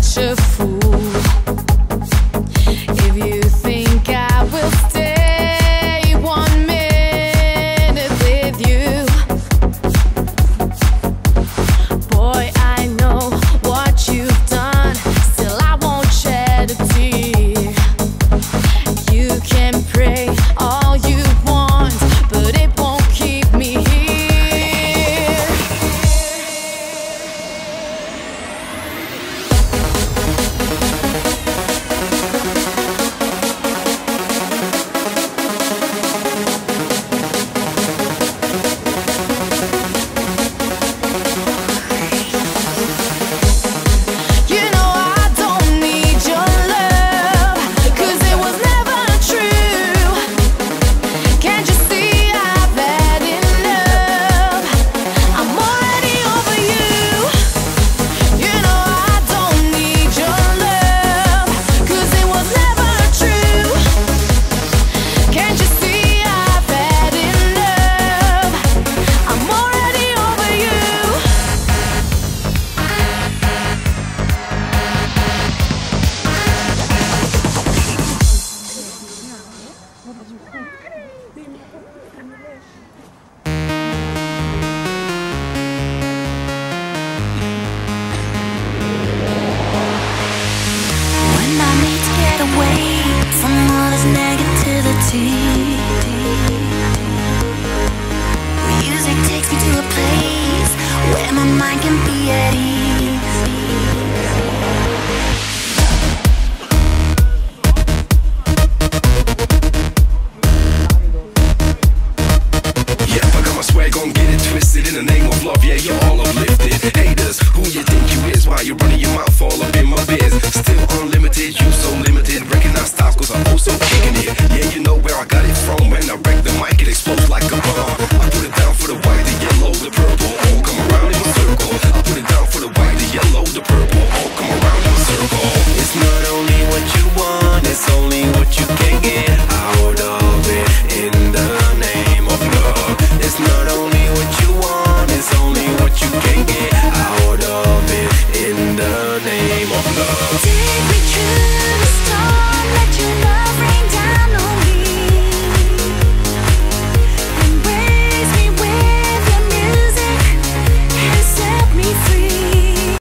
such a fool if you think I will stay 1 minute with you. Boy, I know what you've done, still I won't shed a tear. You can pray all you want, but it won't keep me here. You know I don't need your love, 'cause it was never true. Can't you see I've had enough? I'm already over you. You know I don't need your love, 'cause it was never true. Can't you see I've had enough? I'm already over you. When I need to get away from all this negativity, music takes me to a place where my mind can be at ease. Yeah, I got my swag on, get it twisted. In the name of love, yeah, you're all uplifted. Haters, who you think you is? Why you running your mouth all up in my biz? Still unlimited, you so limited. Recognize styles, cause I'm also kicking it. Yeah, you know where I got it from when I wreck the